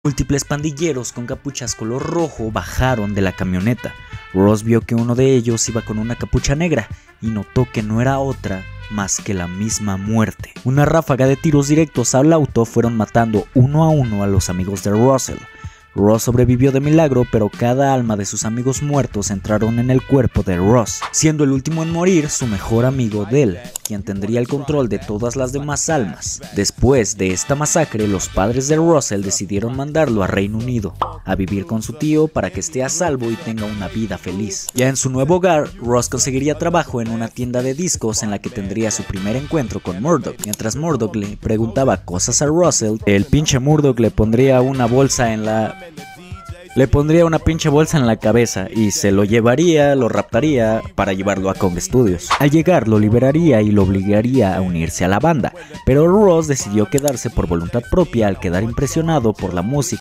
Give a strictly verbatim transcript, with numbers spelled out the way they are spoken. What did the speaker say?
Múltiples pandilleros con capuchas color rojo bajaron de la camioneta. Ross vio que uno de ellos iba con una capucha negra y notó que no era otra más que la misma muerte. Una ráfaga de tiros directos al auto fueron matando uno a uno a los amigos de Russell. Ross sobrevivió de milagro, pero cada alma de sus amigos muertos entraron en el cuerpo de Ross, siendo el último en morir su mejor amigo Dell, quien tendría el control de todas las demás almas. Después de esta masacre, los padres de Russell decidieron mandarlo a Reino Unido, a vivir con su tío para que esté a salvo y tenga una vida feliz. Ya en su nuevo hogar, Ross conseguiría trabajo en una tienda de discos en la que tendría su primer encuentro con Murdoch. Mientras Murdoch le preguntaba cosas a Russell, el pinche Murdoch le pondría una bolsa en la... Le pondría una pinche bolsa en la cabeza y se lo llevaría, lo raptaría para llevarlo a Kong Studios. Al llegar lo liberaría y lo obligaría a unirse a la banda, pero Ross decidió quedarse por voluntad propia al quedar impresionado por la música